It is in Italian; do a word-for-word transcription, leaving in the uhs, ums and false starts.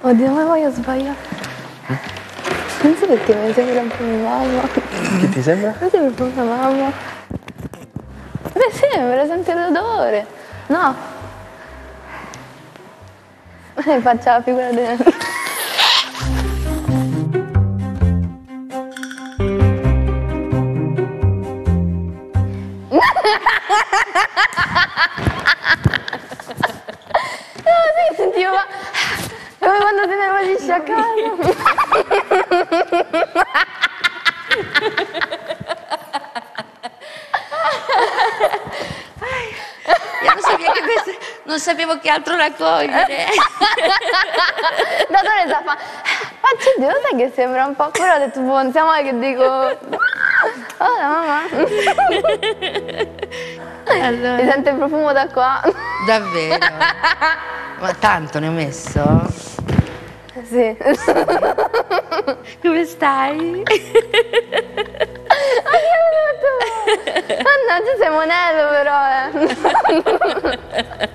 Oddio, ma voglio sbagliare. Non so perché mi sembra un po' mia mamma. Che ti sembra? Mi sembra un po' mia mamma. Beh, sembra, sente l'odore. No. E faccia la figura di... No, sì, sentivo, ma... come quando ti nervosisci a casa. Io non sapevo che, questo, non sapevo che altro raccogliere. Da dove sa fa? Faccio Dio, lo sai che sembra un po'... Però ho detto, boh, non siamo mai che dico... Oh, mamma. Allora. Si sente il profumo da qua. Davvero? Ma tanto ne ho messo? Sì. Come stai? Mannaggia, sei monello però, eh.